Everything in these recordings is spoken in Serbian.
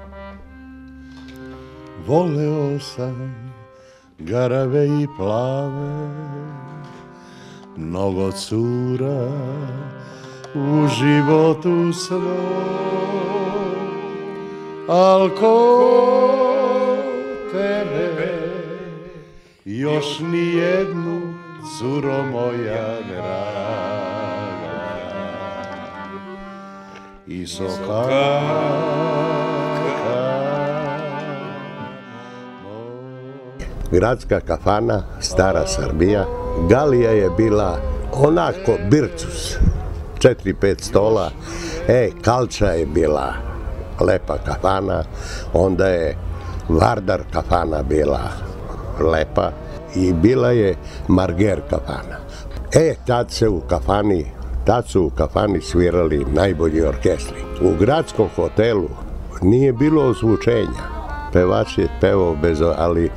Voleo sam garave i plave, mnogo cura u životu svom, al ko tebe još nijednu, curo moja draga, i Gradska kafana, stara Srbija. Galija je bila onako bircus, 4-5 stola. Kalča je bila lepa kafana, onda je Vardar kafana bila lepa i bila je Marger kafana. Tad su u kafani svirali najbolji orkestri. U gradskom hotelu nije bilo ozvučenja. Pevač je pevao ali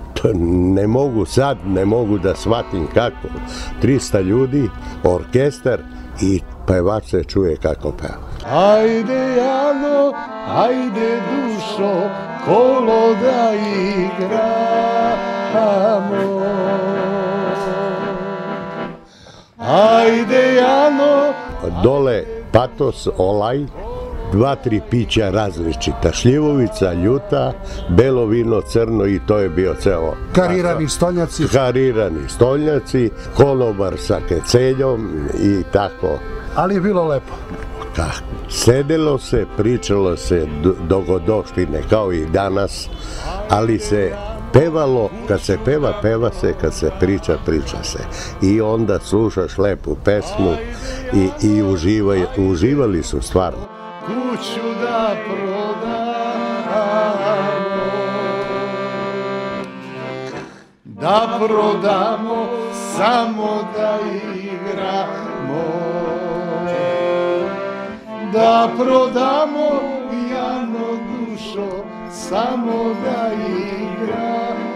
ne mogu da shvatim kako. 300 ljudi, orkestar i pevač se čuje kako peva. Ajde Jano, ajde dušo, kolo da igramo. Ajde Jano. Dole patos, olaj, 2-3 pića različita, šljivovica, ljuta, belo vino, crno i to je bio ceo. Karirani stolnjaci, konobar sa keceljom i tako. Ali je bilo lepo. Sedelo se, pričalo se dogodoštine kao i danas, ali se pevalo, kad se peva se, kad se priča se. I onda slušaš lepu pesmu i uživali su stvarno. Kuću da prodamo, samo da igramo, da prodamo, Jano dušo, samo da igramo.